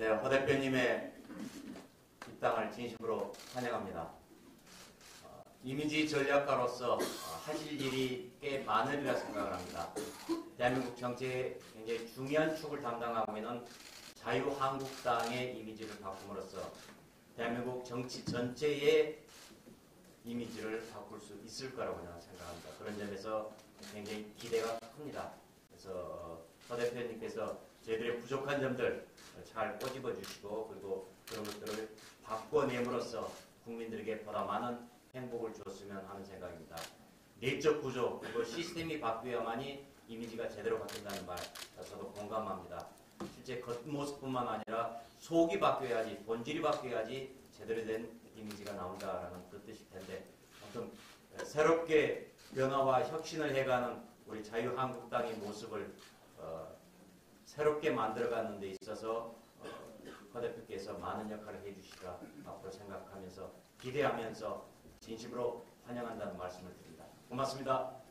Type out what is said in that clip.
네, 허 대표님의 입당을 진심으로 환영합니다. 이미지 전략가로서 하실 일이 꽤 많으리라 생각을 합니다. 대한민국 정치의 굉장히 중요한 축을 담당하고 있는 자유한국당의 이미지를 바꿈으로써 대한민국 정치 전체의 이미지를 바꿀 수 있을 거라고 저는 생각합니다. 그런 점에서 굉장히 기대가 큽니다. 그래서 허 대표님께서 저희들의 부족한 점들 잘 꼬집어 주시고 그리고 그런 것들을 바꿔냄으로써 국민들에게 보다 많은 행복을 주었으면 하는 생각입니다. 내적 구조 그리고 시스템이 바뀌어야만이 이미지가 제대로 바뀐다는 말 저도 공감합니다. 실제 겉모습뿐만 아니라 속이 바뀌어야지 본질이 바뀌어야지 제대로 된 이미지가 나온다라는 그 뜻일 텐데 아무튼 새롭게 변화와 혁신을 해가는 우리 자유한국당의 모습을 새롭게 만들어가는 데 있어서 허 대표께서 많은 역할을 해주시리라 앞으로 생각하면서 기대하면서 진심으로 환영한다는 말씀을 드립니다. 고맙습니다.